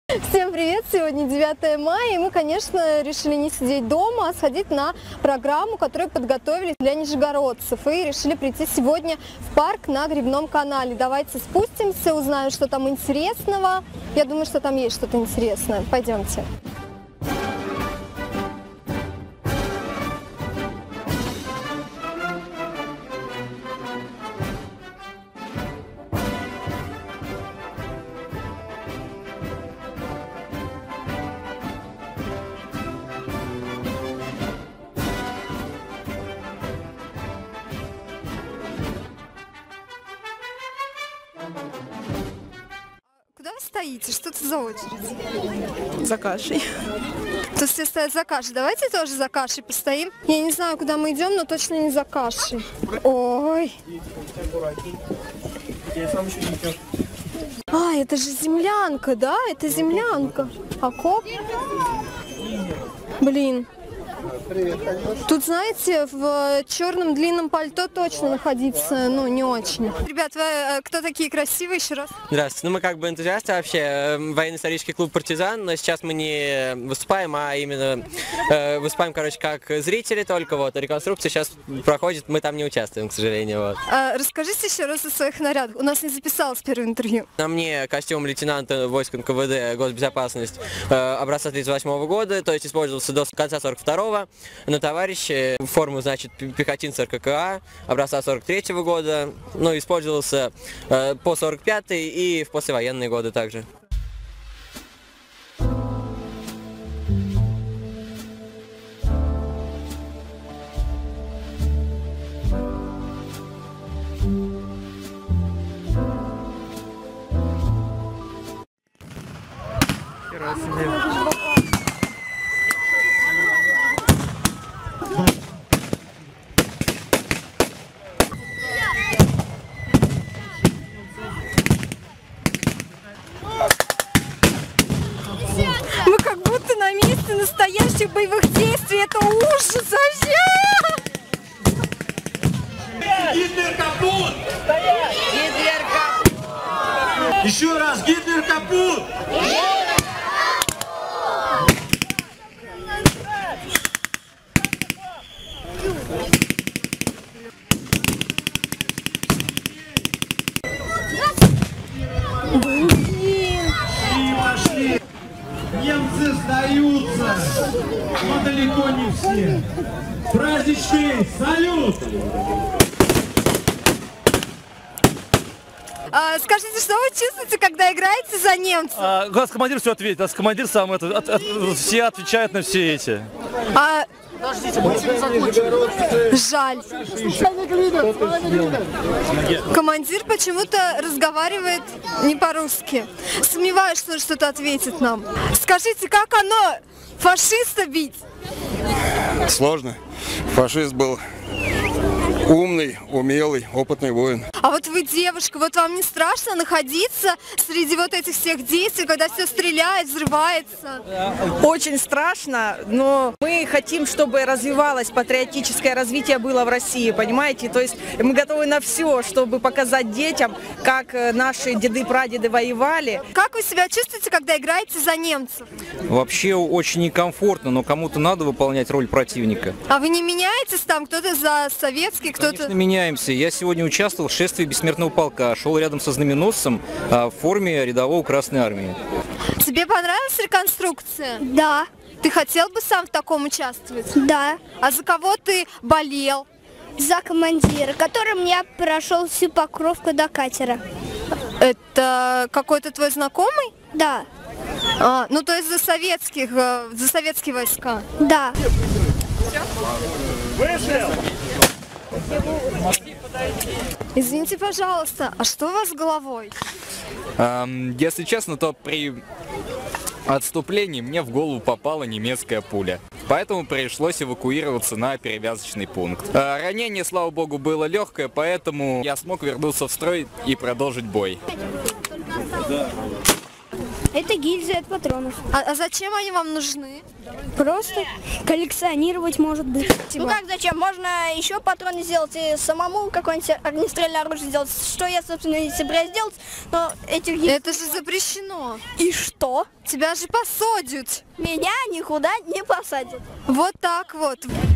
Всем привет! Сегодня 9 мая, и мы, конечно, решили не сидеть дома, а сходить на программу, которую подготовили для нижегородцев. И решили прийти сегодня в парк на Грибном канале. Давайте спустимся, узнаем, что там интересного. Я думаю, что там есть что-то интересное. Пойдемте. Куда вы стоите? Что это за очередь? За кашей. То все стоят за кашей. Давайте тоже за кашей постоим. Я не знаю, куда мы идем, но точно не за кашей. Ой. А, это же землянка, да? Это землянка. Окоп? Блин. Тут, знаете, в черном длинном пальто точно находиться, ну, не очень. Ребят, вы кто такие красивые, еще раз? Здравствуйте. Ну, мы как бы энтузиасты вообще, военно-исторический клуб «Партизан», но сейчас мы не выступаем, а именно выступаем, короче, как зрители только, вот, реконструкция сейчас проходит, мы там не участвуем, к сожалению, вот. Расскажите еще раз о своих нарядах, у нас не записалось первое интервью. На мне костюм лейтенанта войск НКВД, госбезопасность, образца 38 года, то есть использовался до конца 42-го. На товарищи форму, значит, пехотинца РККА, образца 43-го года, ну, использовался по 45-й и в послевоенные годы также. Мы как будто на месте настоящих боевых действий, это ужас вообще! Гитлер капут! Стоять! Гитлер капут! Еще раз, Гитлер капут! Пошли! Немцы сдаются, но далеко не все. Праздничный салют! Скажите, что вы чувствуете, когда играете за немцев? Командир все ответит, командир сам все отвечают на все эти. Жаль. Командир почему-то разговаривает не по-русски. Сомневаюсь, что он что-то ответит нам. Скажите, как оно фашиста бить? Сложно. Фашист был умный, умелый, опытный воин. А вот вы девушка, вот вам не страшно находиться среди вот этих всех действий, когда все стреляет, взрывается? Очень страшно, но мы хотим, чтобы развивалось патриотическое развитие было в России, понимаете? То есть мы готовы на все, чтобы показать детям, как наши деды-прадеды воевали. Как вы себя чувствуете, когда играете за немцев? Вообще очень некомфортно, но кому-то надо выполнять роль противника. А вы не меняетесь там? Кто-то за советский, кто-то... Конечно, меняемся. Я сегодня участвовал в шествии бессмертного полка, шел рядом со знаменосцем в форме рядового Красной Армии. Тебе понравилась реконструкция? Да. Ты хотел бы сам в таком участвовать? Да. А за кого ты болел? За командира, который мне прошел всю покровку до катера. Это какой-то твой знакомый? Да. Ну то есть за советские войска? Да. Вышел! Извините, пожалуйста, а что у вас с головой? Если честно, то при отступлении мне в голову попала немецкая пуля. Поэтому пришлось эвакуироваться на перевязочный пункт. Ранение, слава богу, было легкое, поэтому я смог вернуться в строй и продолжить бой. Это гильзы от патронов. А зачем они вам нужны? Просто коллекционировать, может быть. Ну как зачем? Можно еще патроны сделать и самому какое-нибудь огнестрельное оружие сделать. Что я, собственно, и собираюсь сделать. Но этих гильз... Это же запрещено. И что? Тебя же посадят. Меня никуда не посадят. Вот так вот.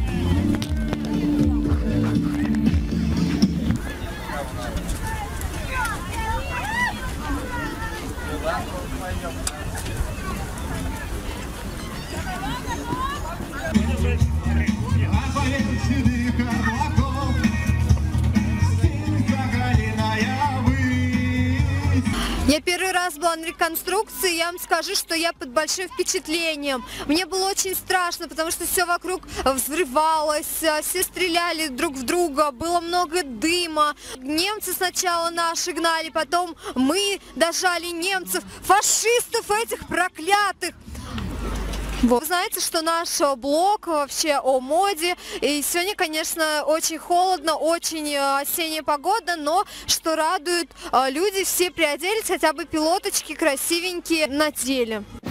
Я первый раз была на реконструкции, я вам скажу, что я под большим впечатлением. Мне было очень страшно, потому что все вокруг взрывалось, все стреляли друг в друга, было много дыма. Немцы сначала наши гнали, потом мы дожали немцев, фашистов этих проклятых. Вы знаете, что наш блог вообще о моде, и сегодня, конечно, очень холодно, очень осенняя погода, но что радует, люди все приоделись, хотя бы пилоточки красивенькие надели.